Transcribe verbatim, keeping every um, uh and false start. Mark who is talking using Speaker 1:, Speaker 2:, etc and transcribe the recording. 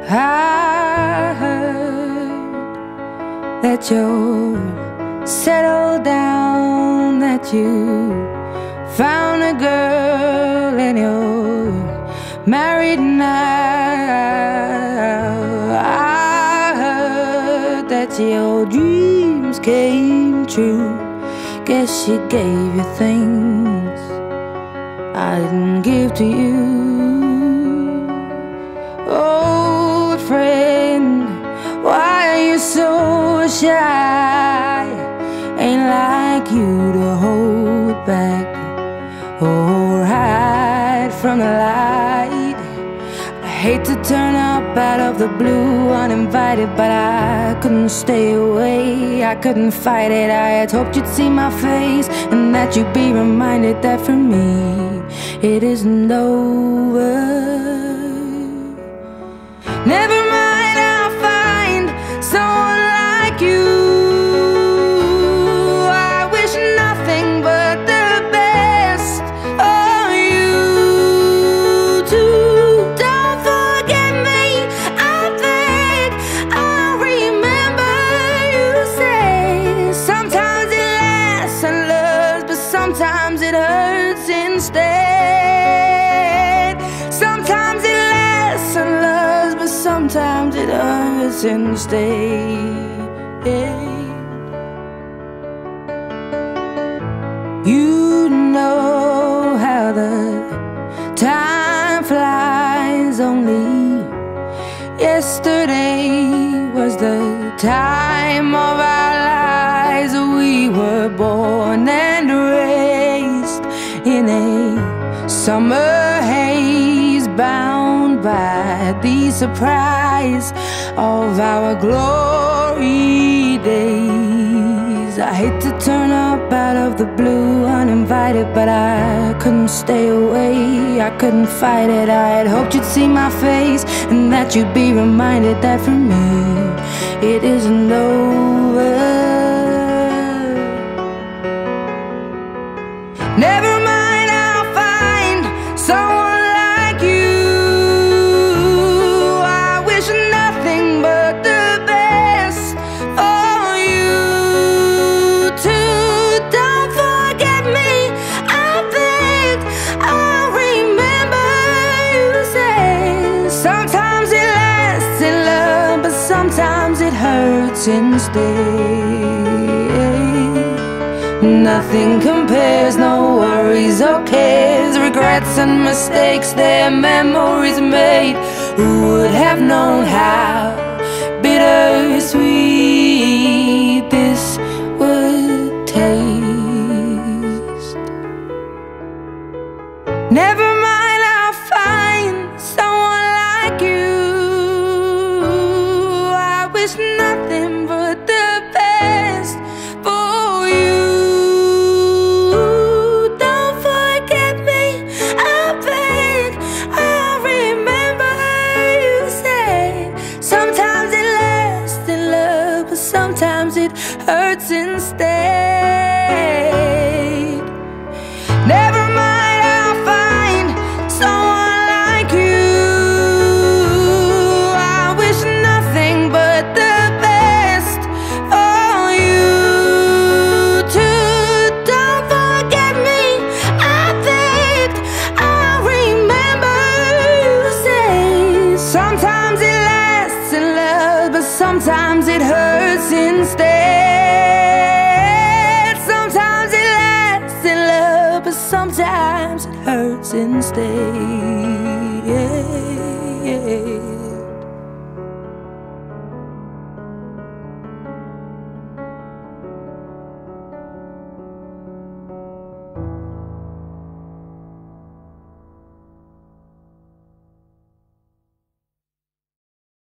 Speaker 1: I heard that you're settled down, that you found a girl and you're married now. I heard that your dreams came true. Guess she gave you things I didn't give to you. Old friend, why are you so shy? Ain't like you to hold back or hide from the light. I hate to turn up out of the blue uninvited, but I couldn't stay away, I couldn't fight it. I had hoped you'd see my face and that you'd be reminded that for me it isn't over. Never mind, I'll find someone like you. I wish nothing but the best for you too. Don't forget me, I think I'll remember you say sometimes it lasts and loves, but sometimes it hurts instead. Sometimes it lasts and loves, but sometimes it hurts instead. You know how the time flies. Only yesterday was the time of our lives. We were born and raised in a summer haze, bound by the surprise of our glory days. I hate to turn up out of the blue uninvited, but I couldn't stay away, I couldn't fight it. I had hoped you'd see my face and that you'd be reminded that for me it isn't over. Never mind, I'll find someone like you. I wish nothing but the best for you too. Don't forget me, I think I'll remember you say sometimes it lasts in love, but sometimes it hurts instead. Nothing compares, no worries or cares, regrets and mistakes, their memories made. Who would have known how bittersweet this would taste? Never mind, I'll find someone like you. I wish nothing but the best for you. Sometimes it hurts instead. Never mind, I'll find someone like you. I wish nothing but the best for you too. Don't forget me, I think I'll remember you say sometimes it lasts in love, but sometimes it hurts instead. Sometimes it lasts in love, but sometimes it hurts instead.